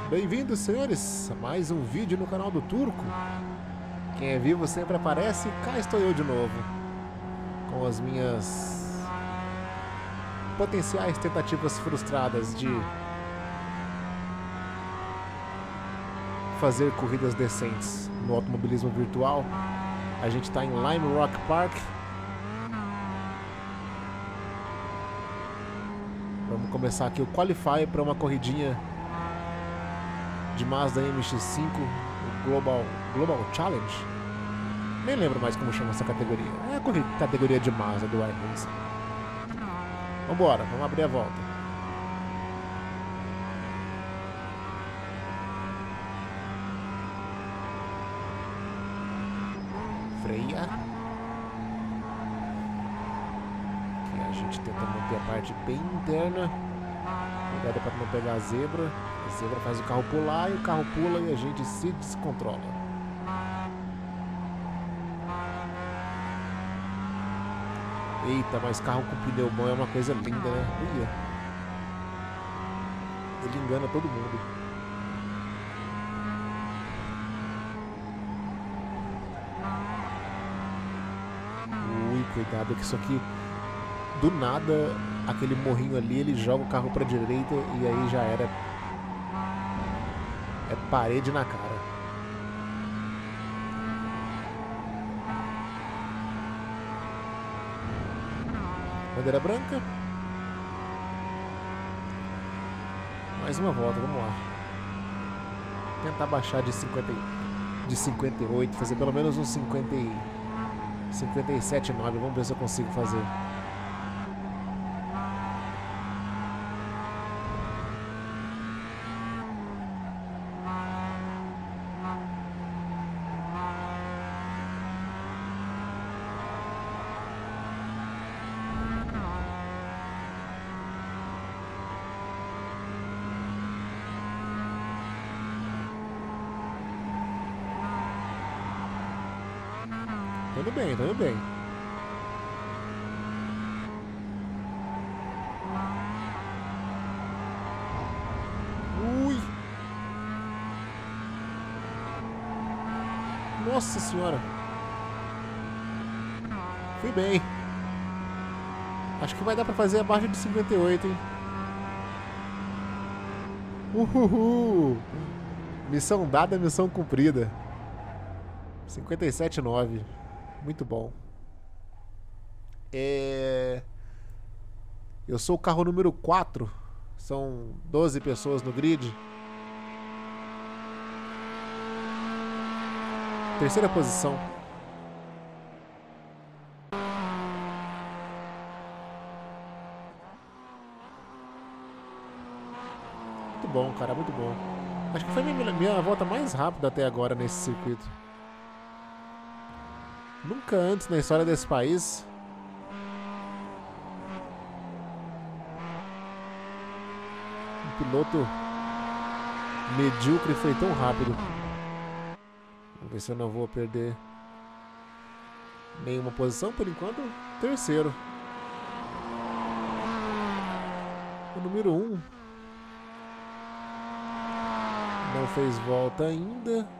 Bem-vindos, senhores, a mais um vídeo no canal do Turco. Quem é vivo sempre aparece, cá estou eu de novo, com as minhas potenciais tentativas frustradas de fazer corridas decentes no automobilismo virtual. A gente está em Lime Rock Park. Vamos começar aqui o Qualify para uma corridinha de Mazda MX-5, o Global Challenge. Nem lembro mais como chama essa categoria. É a categoria de Mazda do iRacing. Vambora, vamos abrir a volta. Freia. Aqui a gente tenta manter a parte bem interna. Cuidado para não pegar a zebra. A zebra faz o carro pular e o carro pula e a gente se descontrola. Eita, mas carro com pneu bom é uma coisa linda, né? Ia. Ele engana todo mundo. Ui, cuidado que isso aqui, do nada, aquele morrinho ali, ele joga o carro pra direita e aí já era. É parede na cara. Bandeira branca. Mais uma volta, vamos lá. Tentar baixar de 58, fazer pelo menos uns 57,9. Vamos ver se eu consigo fazer. Tudo bem, tudo bem. Ui! Nossa senhora! Fui bem. Acho que vai dar pra fazer abaixo de 58, hein? Uhul! Missão dada, missão cumprida. 57,9. Muito bom. Eu sou o carro número 4. São 12 pessoas no grid. Terceira posição. Muito bom, cara, muito bom. Acho que foi minha volta mais rápida até agora nesse circuito. Nunca antes na história desse país um piloto medíocre foi tão rápido. Vamos ver se eu não vou perder nenhuma posição. Por enquanto, terceiro. O número 1 não fez volta ainda.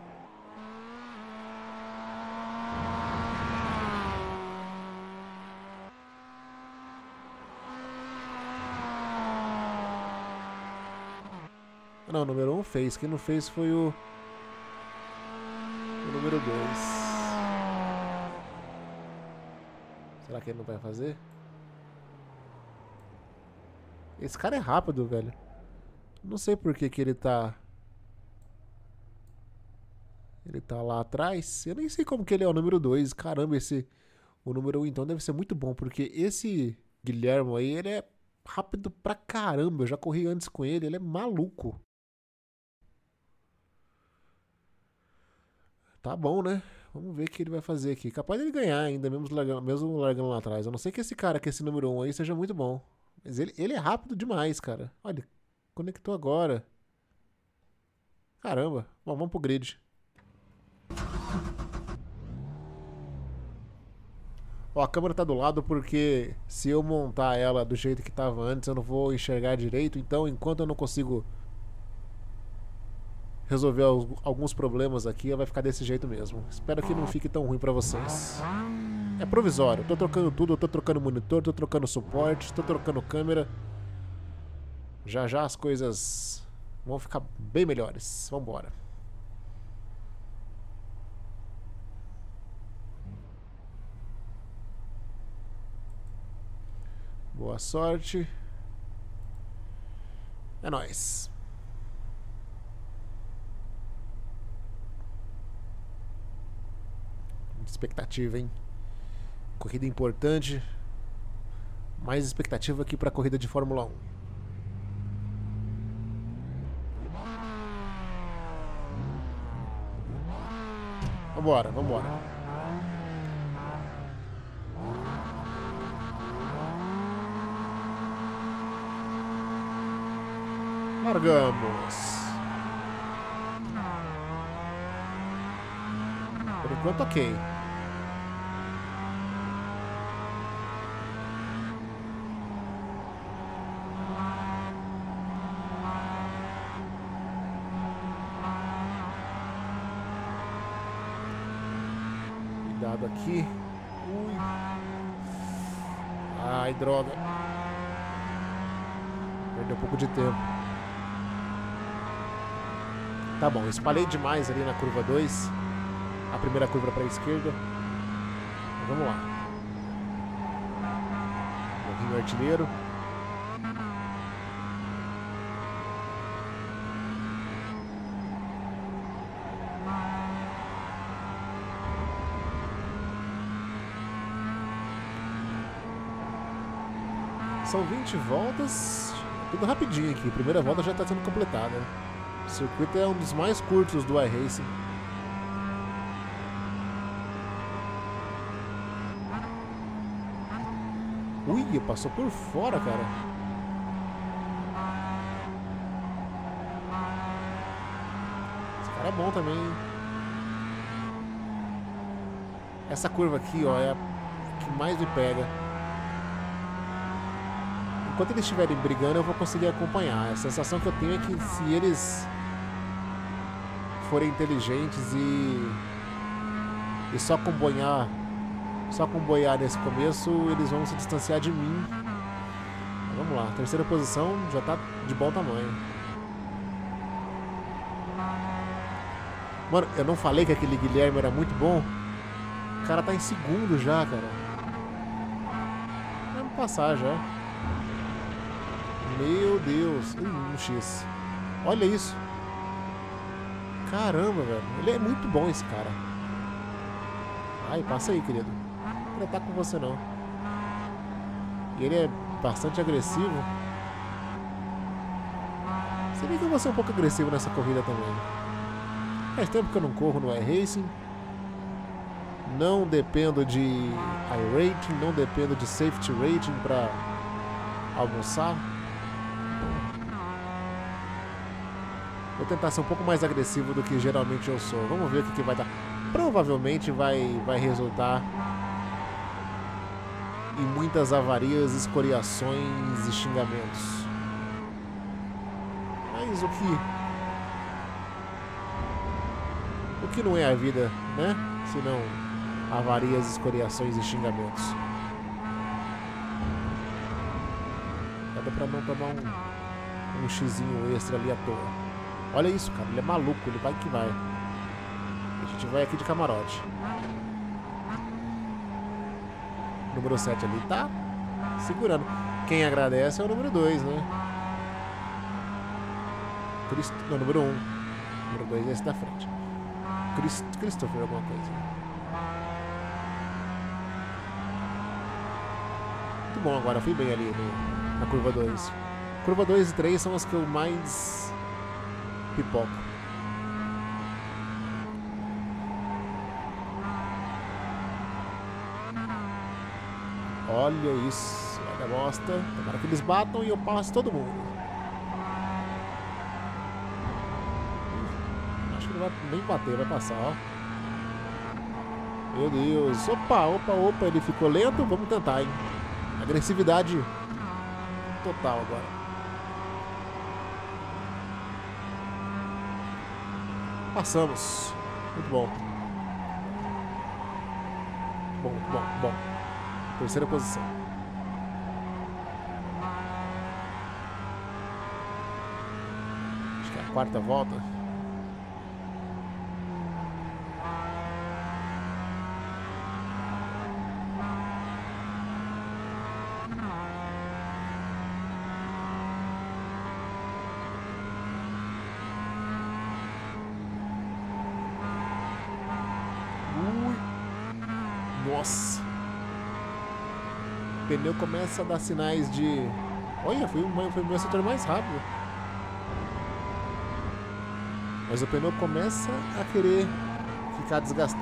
Não, o número 1 fez. Quem não fez foi o número 2. Será que ele não vai fazer? Esse cara é rápido, velho. Não sei por que ele tá... Ele tá lá atrás. Eu nem sei como que ele é o número 2. Caramba, o número 1 então deve ser muito bom. Porque esse Guilherme aí, ele é rápido pra caramba. Eu já corri antes com ele. Ele é maluco. Tá bom, né? Vamos ver o que ele vai fazer aqui. Capaz dele ganhar ainda, mesmo largando lá atrás. A não ser que esse cara, que esse número 1 aí, seja muito bom. Mas ele é rápido demais, cara. Olha, conectou agora. Caramba. Bom, vamos pro grid. Ó, a câmera tá do lado porque se eu montar ela do jeito que tava antes, eu não vou enxergar direito. Então, enquanto eu não consigo resolver alguns problemas aqui, vai ficar desse jeito mesmo. Espero que não fique tão ruim pra vocês. É provisório, tô trocando tudo, eu tô trocando monitor, tô trocando suporte, tô trocando câmera. Já já as coisas vão ficar bem melhores. Vambora. Boa sorte. É nóis. Muita expectativa, hein? Corrida importante. Mais expectativa aqui pra corrida de Fórmula 1. Vambora, vambora. Largamos. Por enquanto, ok. Cuidado aqui. Ui. Ai, droga. Perdeu um pouco de tempo. Tá bom, espalhei demais ali na curva 2. A primeira curva para a esquerda. Mas vamos lá. Morrinho artilheiro. São 20 voltas. Tudo rapidinho aqui. Primeira volta já está sendo completada. O circuito é um dos mais curtos do iRacing. Ui, passou por fora, cara. Esse cara é bom também. Essa curva aqui, ó, é a que mais me pega. Enquanto eles estiverem brigando, eu vou conseguir acompanhar. A sensação que eu tenho é que se eles forem inteligentes e só comboiar nesse começo, eles vão se distanciar de mim. Mas vamos lá, terceira posição já tá de bom tamanho. Mano, eu não falei que aquele Guilherme era muito bom? O cara tá em segundo já, cara. Vamos passar já. Meu Deus. Um X. Olha isso. Caramba, velho. Ele é muito bom, esse cara. Ai, passa aí, querido. Não tá com você, não. E ele é bastante agressivo. Se bem que eu vou ser um pouco agressivo nessa corrida também. Faz tempo que eu não corro no iRacing. Não dependo de iRating, não dependo de Safety Rating pra almoçar. Vou tentar ser um pouco mais agressivo do que geralmente eu sou. Vamos ver o que vai dar. Provavelmente vai resultar em muitas avarias, escoriações e xingamentos. Mas o que não é a vida, né? Se não avarias, escoriações e xingamentos. Dá pra não tomar um xizinho extra ali à toa. Olha isso, cara, ele é maluco, ele vai que vai. A gente vai aqui de camarote. Número 7 ali tá segurando. Quem agradece é o número 2, né? Não, número 1. Número 2 é esse da frente. Christopher, alguma coisa. Muito bom agora, fui bem ali na curva 2. Curva 2 e 3 são as que eu mais pipoco. Olha isso, olha a bosta. Agora que eles batam e eu passo todo mundo. Acho que não vai nem bater, vai passar, ó. Meu Deus. Opa, ele ficou lento. Vamos tentar, hein. Agressividade total agora. Passamos. Muito bom. Bom, bom, bom. Terceira posição. Acho que é a quarta volta. Nossa. O pneu começa a dar sinais de... Olha, foi o meu setor mais rápido. Mas o pneu começa a querer ficar desgastado.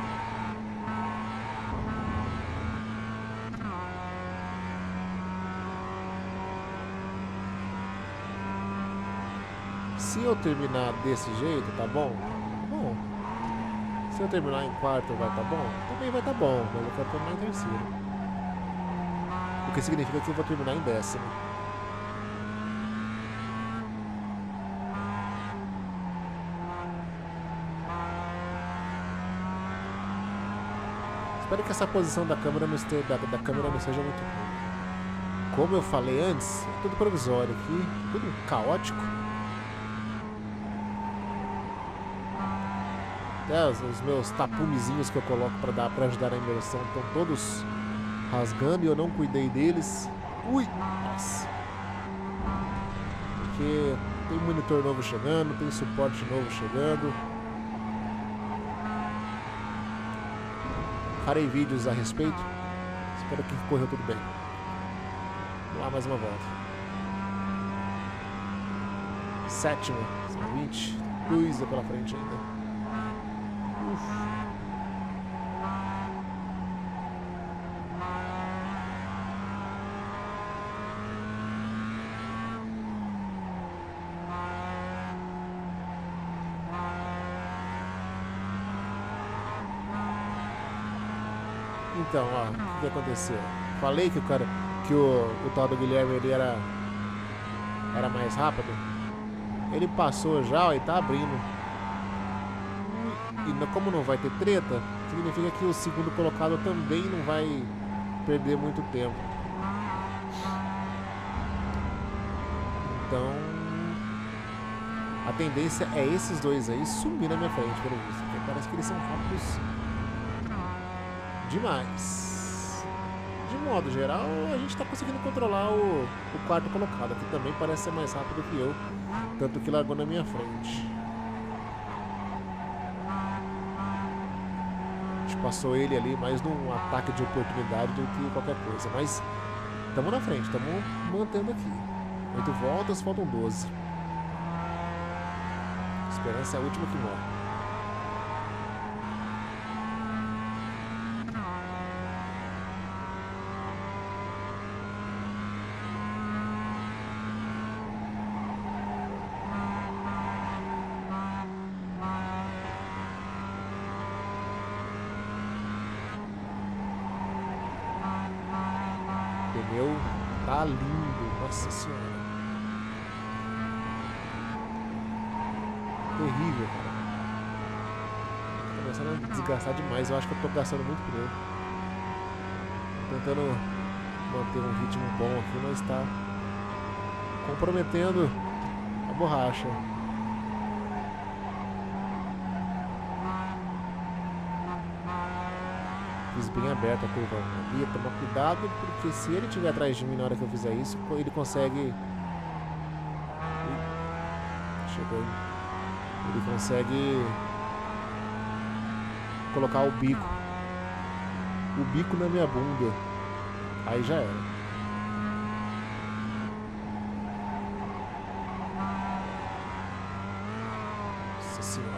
Se eu terminar desse jeito, tá bom? Bom. Se eu terminar em quarto, vai tá bom? Também vai tá bom, mas eu quero terminar em terceiro. O que significa que eu vou terminar em décimo. Espero que essa posição da câmera não esteja, da câmera não seja muito ruim. Como eu falei antes, é tudo provisório aqui, tudo caótico. Até os meus tapumezinhos que eu coloco para ajudar na imersão estão todos rasgando e eu não cuidei deles. Ui! Nossa! Porque tem monitor novo chegando, tem suporte novo chegando. Farei vídeos a respeito. Espero que correu tudo bem. Vamos lá, mais uma volta. Sétima, são 20. Coisa pela frente ainda. Então, ó, o que aconteceu? Falei que o tal do Guilherme ele era mais rápido. Ele passou já, ó, e tá abrindo. E como não vai ter treta, significa que o segundo colocado também não vai perder muito tempo. Então, a tendência é esses dois aí sumir na minha frente, pelo visto. Porque parece que eles são rápidos demais. De modo geral, a gente tá conseguindo controlar o quarto colocado, que também parece ser mais rápido que eu, tanto que largou na minha frente. A gente passou ele ali mais num ataque de oportunidade do que qualquer coisa, mas estamos na frente, estamos mantendo aqui. 8 voltas, faltam 12. A esperança é a última que morre. O pneu tá lindo, nossa senhora. Terrível, cara. Tô começando a desgastar demais. Eu acho que eu tô gastando muito pneu. Tô tentando manter um ritmo bom aqui, mas tá comprometendo a borracha. Fiz bem aberta a curva ali, tomar cuidado, porque se ele estiver atrás de mim na hora que eu fizer isso, ele consegue... Chegou aí. Ele consegue colocar o bico na minha bunda. Aí já era. Nossa senhora.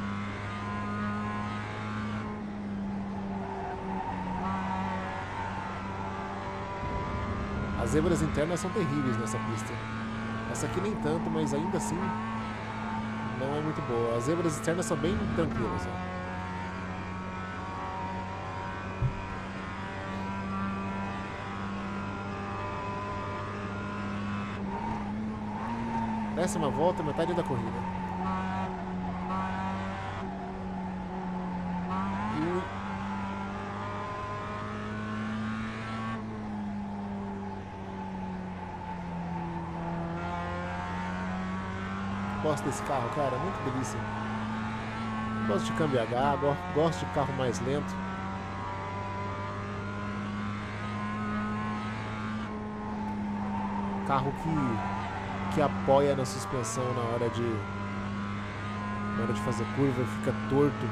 As zebras internas são terríveis nessa pista. Essa aqui nem tanto, mas ainda assim não é muito boa. As zebras externas são bem tranquilas, ó. Décima volta, metade da corrida. gosto desse carro, cara. Muito delícia. Gosto de câmbio H, gosto de carro mais lento. Carro que apoia na suspensão na hora de fazer curva e fica torto.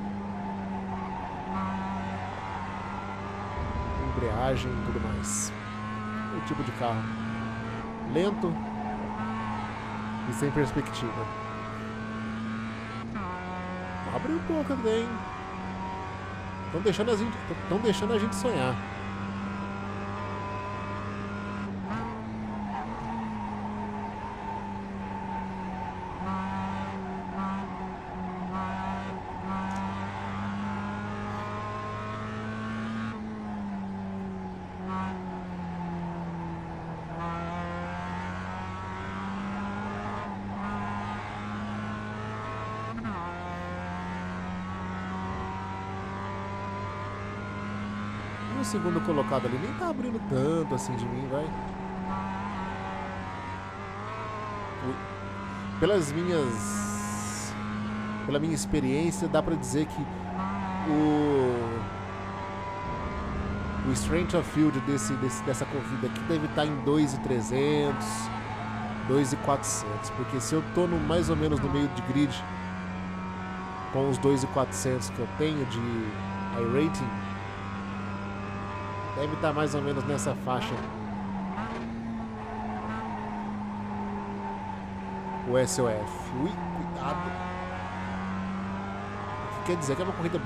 Embreagem e tudo mais. O tipo de carro lento e sem perspectiva. Abre um pouco também. Estão deixando a gente sonhar. O segundo colocado ali nem tá abrindo tanto assim de mim, vai. Pela minha experiência, dá pra dizer que o strength of field dessa corrida aqui deve estar em 2.300, 2.400, porque se eu tô mais ou menos no meio de grid com os 2.400 que eu tenho de iRating, deve estar mais ou menos nessa faixa. O SOF. Ui, cuidado. O que quer dizer que é uma corrida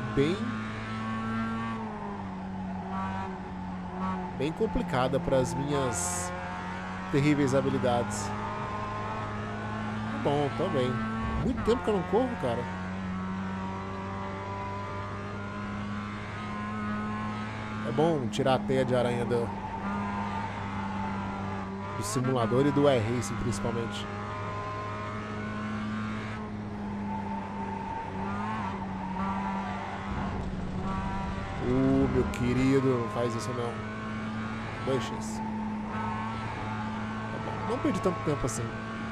bem complicada para as minhas terríveis habilidades. Tá bom, também. Muito tempo que eu não corro, cara. É bom tirar a teia de aranha do simulador e do iRacing, principalmente. Meu querido, não faz isso não. 2x. Tá bom, não perdi tanto tempo assim.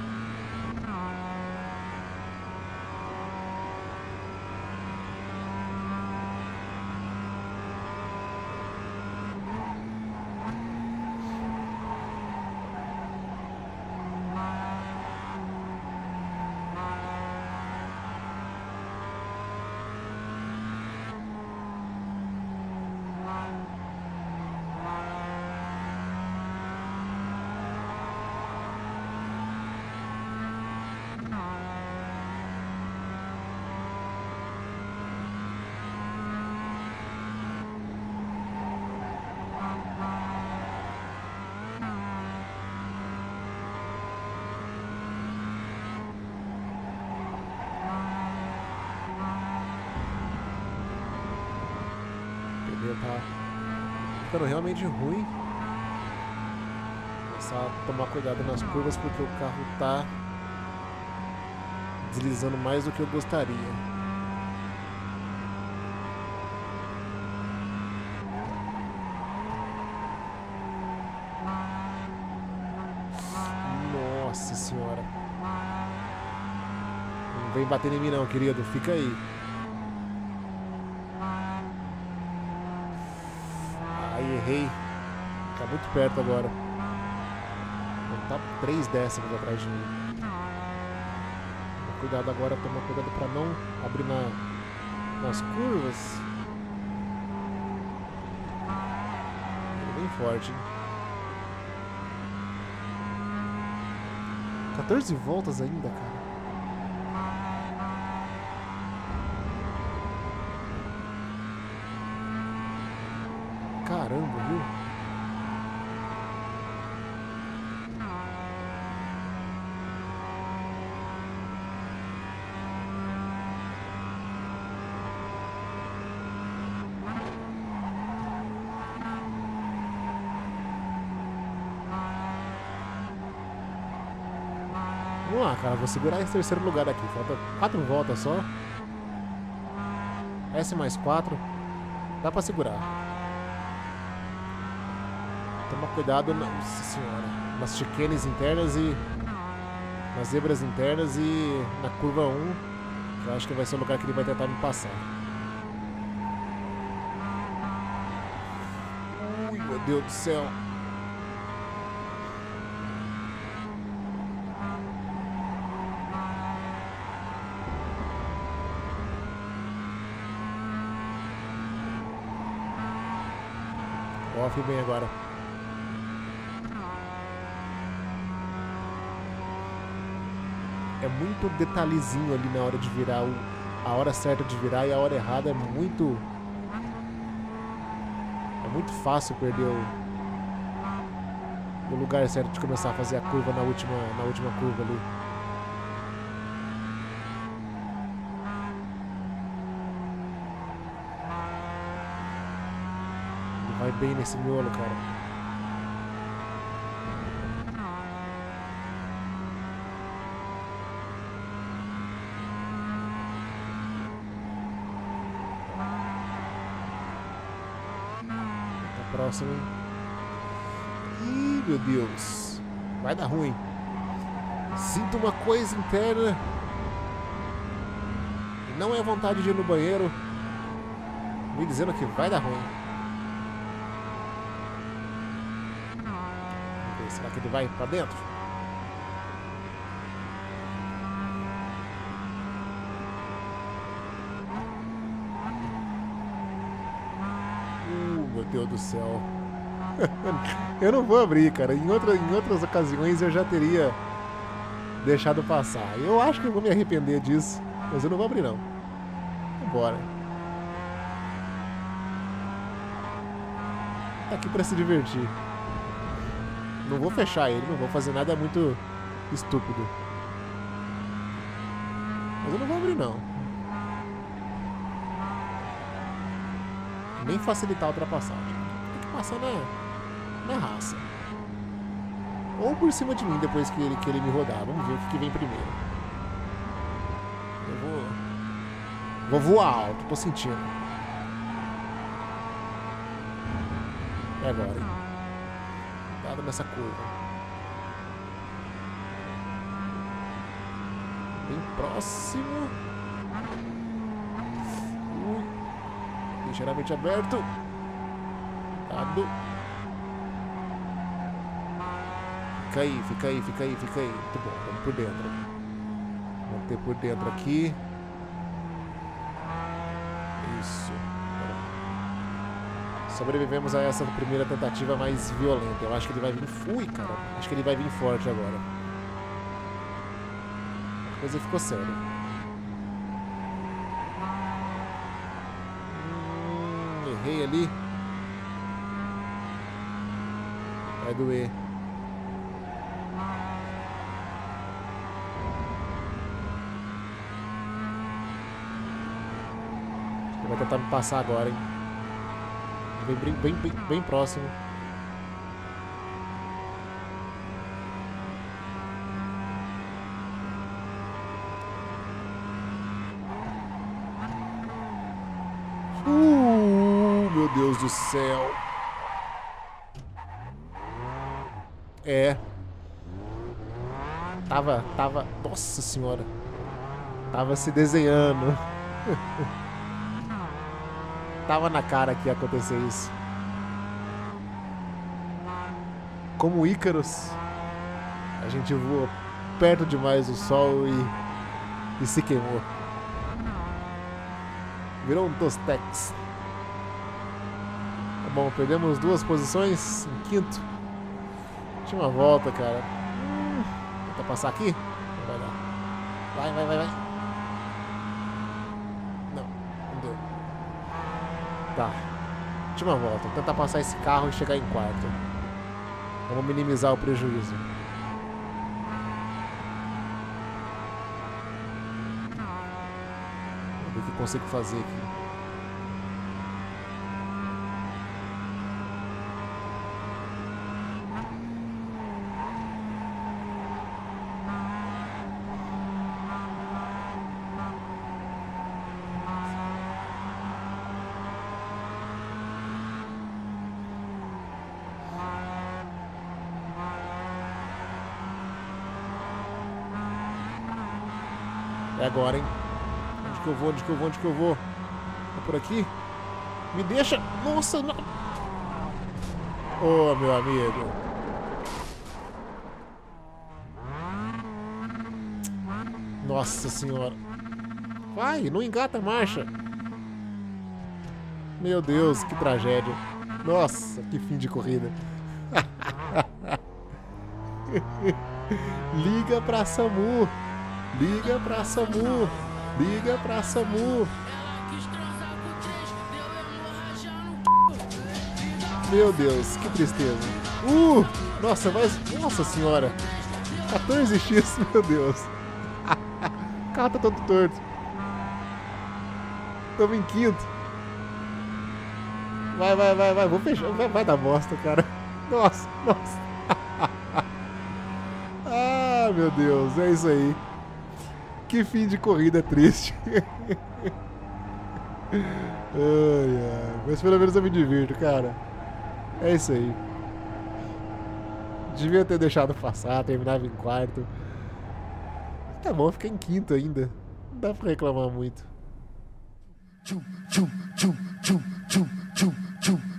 Tá ficando realmente ruim. Começar a tomar cuidado nas curvas porque o carro tá deslizando mais do que eu gostaria. Nossa senhora. Não vem bater em mim não, querido. Fica aí. Errei. Tá muito perto agora. Não tá 3 décimos atrás de mim. Toma cuidado agora, toma cuidado pra não abrir nas curvas. Ele é bem forte, hein? 14 voltas ainda, cara. Caramba, viu? Vamos lá, cara. Vou segurar esse terceiro lugar aqui. Falta 4 voltas só. S mais 4. Dá pra segurar. Toma cuidado, nossa senhora, nas chicanes internas e nas zebras internas e na curva 1, que eu acho que vai ser o lugar que ele vai tentar me passar. Ui, meu Deus do céu. Off bem agora. É muito detalhezinho ali na hora de virar, a hora certa de virar e a hora errada é muito fácil perder o lugar certo de começar a fazer a curva na última curva ali. Ele vai bem nesse miolo, cara. Próximo. Ih, meu Deus. Vai dar ruim. Sinto uma coisa interna. E não é vontade de ir no banheiro. Me dizendo que vai dar ruim. Vamos ver, será que ele vai pra dentro? Meu Deus do céu. Eu não vou abrir, cara. Em outras ocasiões eu já teria deixado passar. Eu acho que eu vou me arrepender disso, mas eu não vou abrir não. Vambora. Tá aqui pra se divertir. Não vou fechar ele, não vou fazer nada muito estúpido. Mas eu não vou abrir não. Nem facilitar a ultrapassagem. Tem que passar na raça. Ou por cima de mim depois que ele me rodar. Vamos ver o que vem primeiro. Eu vou voar alto, tô sentindo. É agora, hein? Cuidado nessa curva. Bem próximo. Ligeiramente aberto. Cuidado. Fica aí, fica aí, fica aí, fica aí. Muito bom, vamos por dentro. Manter por dentro aqui. Isso. Sobrevivemos a essa primeira tentativa mais violenta. Eu acho que ele vai vir... Ui, cara. Acho que ele vai vir forte agora. A coisa ficou séria. Errei ali. Vai doer. Ele vai tentar me passar agora, hein? Bem próximo. Meu Deus do céu. É. Tava... Nossa senhora. Tava se desenhando. Tava na cara que ia acontecer isso. Como Ícaros, a gente voou perto demais do sol e se queimou. Virou um Tostex. Tá bom, perdemos 2 posições em quinto. Última volta, cara. Tenta passar aqui? Não vai dar. Vai. Não deu. Tá. Última volta. Vou tentar passar esse carro e chegar em quarto. Vamos minimizar o prejuízo. Vamos ver o que eu consigo fazer aqui. É agora, hein? Onde que eu vou? Onde que eu vou? Onde que eu vou? É por aqui? Me deixa... Nossa, não... Ô, meu amigo. Nossa senhora. Vai, não engata a marcha. Meu Deus, que tragédia. Nossa, que fim de corrida. Liga pra SAMU. Liga pra SAMU. Liga pra SAMU. Meu Deus, que tristeza. Nossa, mas... Nossa senhora. 14x, meu Deus. O carro tá todo torto. Tamo em quinto. Vai. Vou fechar. Vai dar bosta, cara. Nossa. Ah, meu Deus. É isso aí. Que fim de corrida triste. Ai. Mas pelo menos eu me divirto, cara. É isso aí. Devia ter deixado passar, terminava em quarto. Tá bom, fica em quinto ainda. Não dá pra reclamar muito.